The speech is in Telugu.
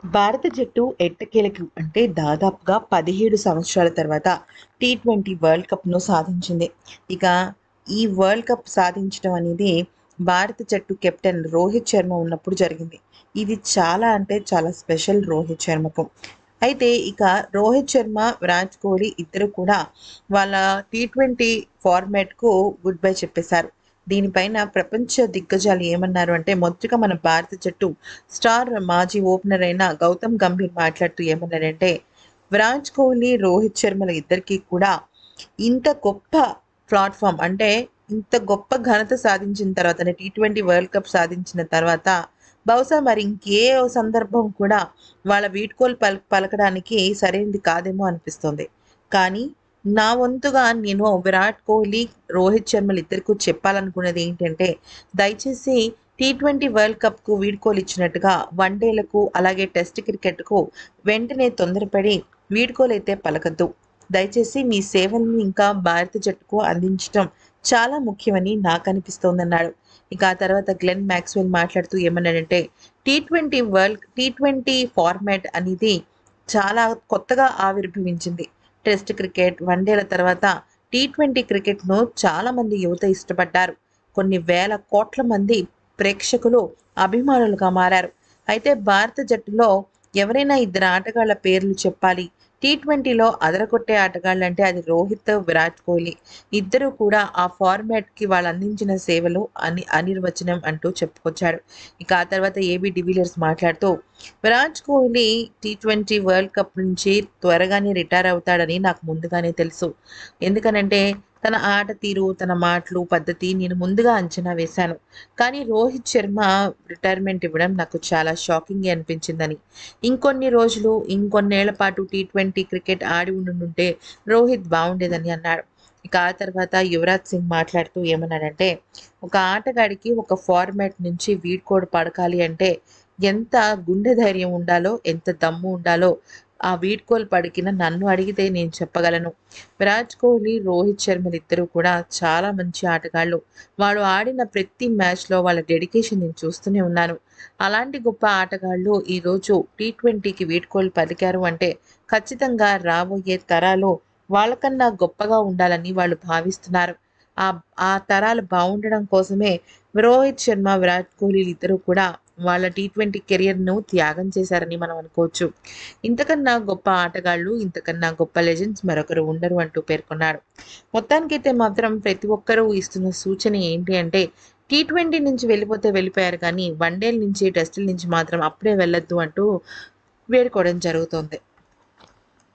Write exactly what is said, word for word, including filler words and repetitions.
భారత జట్టు ఎట్టకేలకు అంటే దాదాపుగా పదిహేడు సంవత్సరాల తర్వాత టీ ట్వంటీ వరల్డ్ కప్‌ను సాధించింది. ఇక ఈ వరల్డ్ కప్ సాధించడం అనేది భారత జట్టు కెప్టెన్ రోహిత్ శర్మ ఉన్నప్పుడు జరిగింది. ఇది చాలా అంటే చాలా స్పెషల్ రోహిత్ శర్మకు. అయితే ఇక రోహిత్ శర్మ, విరాట్ కోహ్లీ ఇద్దరు కూడా వాళ్ళ టీ ట్వంటీ ఫార్మాట్‌కు గుడ్ బై చెప్పేశారు. దీనిపైన ప్రపంచ దిగ్గజాలు ఏమన్నారు అంటే మొదటగా మన భారత జట్టు స్టార్ మాజీ ఓపెనర్ అయిన గౌతమ్ గంభీర్ మాట్లాడుతూ ఏమన్నారంటే, విరాట్ కోహ్లీ, రోహిత్ శర్మల ఇద్దరికీ కూడా ఇంత గొప్ప ప్లాట్‌ఫార్మ్ అంటే ఇంత గొప్ప ఘనత సాధించిన తర్వాత అంటే టీ ట్వంటీ వరల్డ్ కప్ సాధించిన తర్వాత బహుశా మరి ఇంకే సందర్భం కూడా వాళ్ళ వీడ్కోలు పల్ పలకడానికి సరైనది కాదేమో అనిపిస్తుంది. కానీ నా వంతుగా నేను విరాట్ కోహ్లీ, రోహిత్ శర్మలు ఇద్దరికీ చెప్పాలనుకున్నది ఏంటంటే, దయచేసి టీ ట్వంటీ వరల్డ్ కప్‌కు వీడ్కోలు ఇచ్చినట్టుగా వన్‌డేలకు అలాగే టెస్ట్ క్రికెట్‌కు వెంటనే తొందరపడి వీడ్కోలైతే పలకద్దు. దయచేసి మీ సేవలను ఇంకా భారత జట్టుకు అందించటం చాలా ముఖ్యమని నాకనిపిస్తోందన్నాడు. ఇక ఆ తర్వాత గ్లెన్ మాక్స్‌వెల్ మాట్లాడుతూ ఏమన్నాడంటే, T twenty world T twenty format అనేది చాలా కొత్తగా ఆవిర్భవించింది. టెస్ట్ క్రికెట్, వన్‌డేల తర్వాత టీ ట్వంటీ క్రికెట్‌ను చాలామంది యువత ఇష్టపడ్డారు. కొన్ని వేల కోట్ల మంది ప్రేక్షకులు అభిమానులుగా మారారు. అయితే భారత జట్టులో ఎవరైనా ఇద్దరు ఆటగాళ్ల పేర్లు చెప్పాలి. టీ ట్వంటీలో అదరగొట్టే ఆటగాళ్ళంటే అది రోహిత్, విరాట్ కోహ్లీ. ఇద్దరూ కూడా ఆ ఫార్మాట్‌కి వాళ్ళు అందించిన సేవలు అని అనిర్వచనం అంటూ చెప్పుకొచ్చాడు. ఇక ఆ తర్వాత ఏబీ డివిలియర్స్ మాట్లాడుతూ Virat Kohli T twenty world cup నుంచి త్వరగానే రిటైర్ అవుతాడని నాకు ముందుగానే తెలుసు. ఎందుకనంటే తన ఆట తీరు, తన మాటలు, పద్ధతి నేను ముందుగా అంచనా వేశాను. కానీ రోహిత్ శర్మ రిటైర్మెంట్ ఇవ్వడం నాకు చాలా షాకింగే అనిపించిందని. ఇంకొన్ని రోజులు, ఇంకొన్నేళ్ల పాటు టీ ట్వంటీ క్రికెట్ ఆడి ఉండుంటే రోహిత్ బావుండేదని అన్నాడు. ఇక ఆ తర్వాత యువరాజ్ సింగ్ మాట్లాడుతూ ఏమన్నాడంటే, ఒక ఆటగాడికి ఒక ఫార్మాట్ నుంచి వీడ్కోలు పడకాలి అంటే ఎంత గుండె ధైర్యం ఉండాలో, ఎంత దమ్ము ఉండాలో ఆ వీడ్కోలు పలికిన నన్ను అడిగితే నేను చెప్పగలను. విరాట్ కోహ్లీ, రోహిత్ శర్మలిద్దరూ కూడా చాలా మంచి ఆటగాళ్ళు. వాళ్ళు ఆడిన ప్రతి మ్యాచ్‌లో వాళ్ళ డెడికేషన్ నేను చూస్తూనే ఉన్నాను. అలాంటి గొప్ప ఆటగాళ్ళు ఈరోజు టీ ట్వంటీకి వీడ్కోలు పలికారు అంటే ఖచ్చితంగా రాబోయే తరాలు వాళ్ళకన్నా గొప్పగా ఉండాలని వాళ్ళు భావిస్తున్నారు. ఆ ఆ తరాలు బావుండడం కోసమే రోహిత్ శర్మ, విరాట్ కోహ్లీలు ఇద్దరూ కూడా వాళ్ళ టీ ట్వంటీ కెరియర్‌ను త్యాగం చేశారని మనం అనుకోవచ్చు. ఇంతకన్నా గొప్ప ఆటగాళ్ళు, ఇంతకన్నా గొప్ప లెజెండ్స్ మరొకరు ఉండరు అంటూ పేర్కొన్నాడు. మొత్తానికైతే మాత్రం ప్రతి ఒక్కరూ ఇస్తున్న సూచన ఏంటి అంటే టీ ట్వంటీ నుంచి వెళ్ళిపోతే వెళ్ళిపోయారు కానీ వన్‌డేల నుంచి, టెస్టుల నుంచి మాత్రం అప్పుడే వెళ్ళొద్దు అంటూ వేడుకోవడం జరుగుతోంది.